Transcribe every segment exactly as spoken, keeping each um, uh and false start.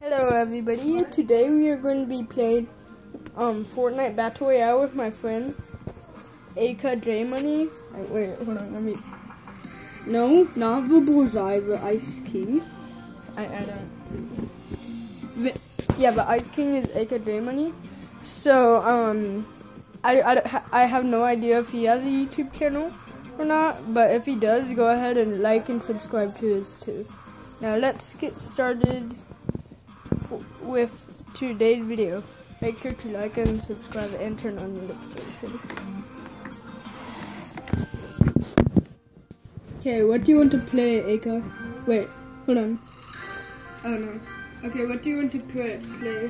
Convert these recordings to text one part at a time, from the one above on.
Hello everybody, today we are going to be playing um, Fortnite Battle Royale with my friend Aka J Money. Wait, wait, hold on, let me... No, not the Bullseye, the Ice King. I, I don't... The, yeah, the Ice King is Aka J Money. So, um, I, I, I have no idea if he has a YouTube channel or not, but if he does, go ahead and like and subscribe to his too. Now let's get started with today's video. Make sure to like and subscribe and turn on notifications. Okay, what do you want to play, Aka? Wait, hold on. Oh no. Okay, what do you want to play? play?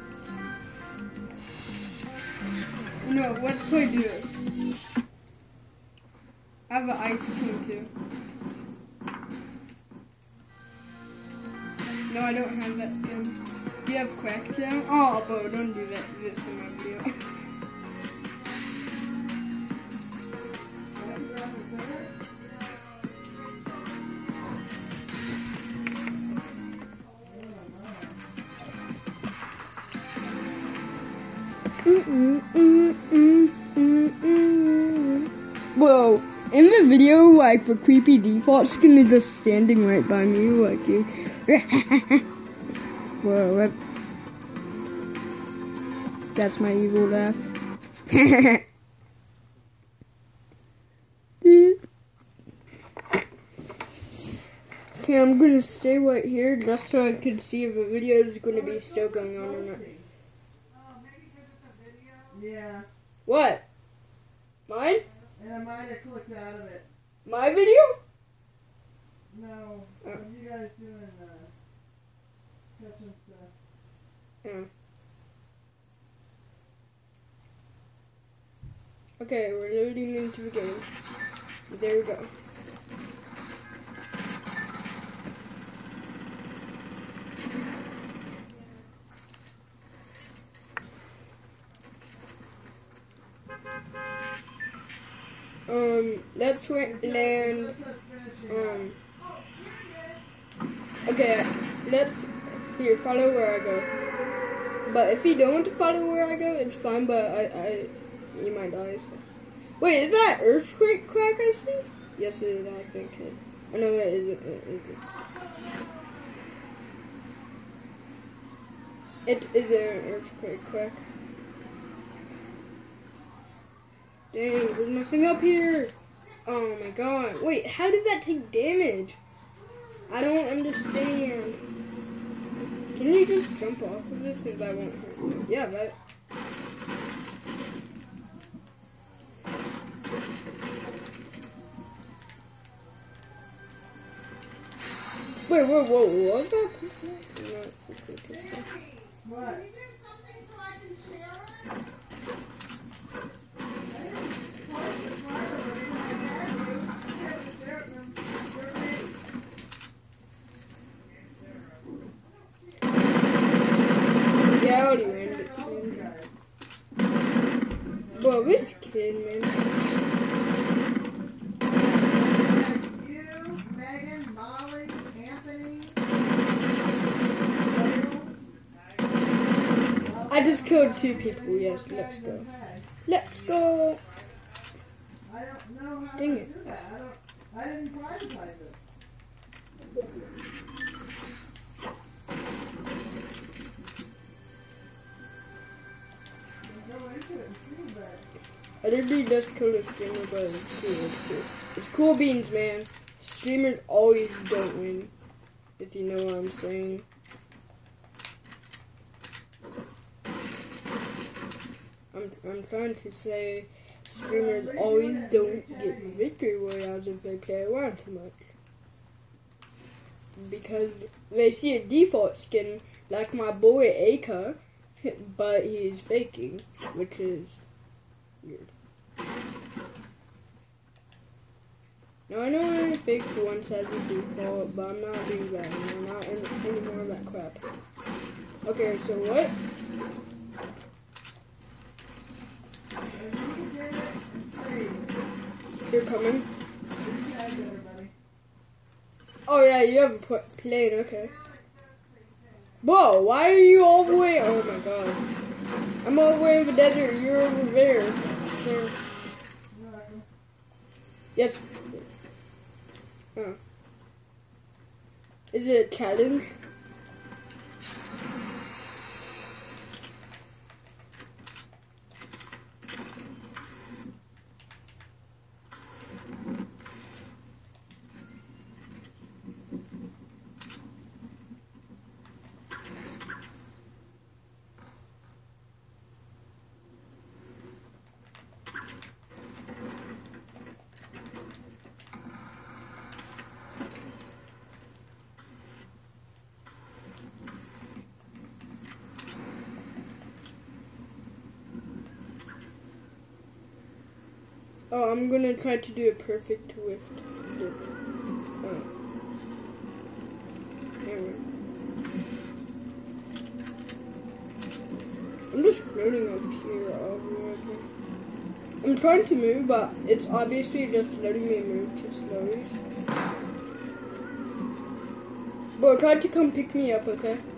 No, let's play duo. I have an Ice King too. No, I don't have that skin. Do you have Crackdown? Oh, bro, don't do that. This in my video. Mm -mm, mm -mm, mm -mm. Whoa, in the video, like, the creepy default skin is just standing right by me, like you. Whoa, what? That's my evil laugh. Okay, I'm gonna stay right here just so I can see if the video is gonna be still going on or not. Yeah. What? Mine? And I might have clicked out of it. My video? No. Oh. What are you guys doing? Uh, touching stuff. Yeah. Okay, we're loading into the game. There we go. Um, let's land, um, okay, let's, here, follow where I go. But if you don't want to follow where I go, it's fine, but I, I, you might die, so. Wait, is that earthquake crack I see? Yes, it is, I think it. Oh, no, it isn't, it isn't. It is an earthquake crack. Dang, there's nothing up here. Oh my god. Wait, how did that take damage? I don't understand. Can you just jump off of this since I won't hurt you? Yeah, but... Wait, whoa, whoa, what was that? What? Yeah, I already ran it. Bro, this kid, man. You, Megan, Molly, Anthony. I just killed two people, yes, let's go. Let's go! I don't know how Dang to it. do that. I don't. I didn't privatize it. I didn't mean just kill the streamer, but it's cool, it's cool. It's cool beans, man. Streamers always don't win, if you know what I'm saying. I'm, I'm trying to say streamers always don't get victory royales if they play around too much. Because they see a default skin like my boy Aka, but he's faking, which is weird. Now I know I faked once as a default, but I'm not doing that anymore. Not any, any more of that crap. Okay, so what? You're coming? Oh yeah, you have a plane, okay. Whoa, why are you all the way? Oh my god. I'm all the way in the desert. You're over there. There. Yes. Oh. Is it a challenge? Oh, I'm gonna try to do a perfect twist. Oh. Anyway. I'm just floating up here all the way. I'm trying to move, but it's obviously just letting me move too slowly. Bro, try to come pick me up, okay?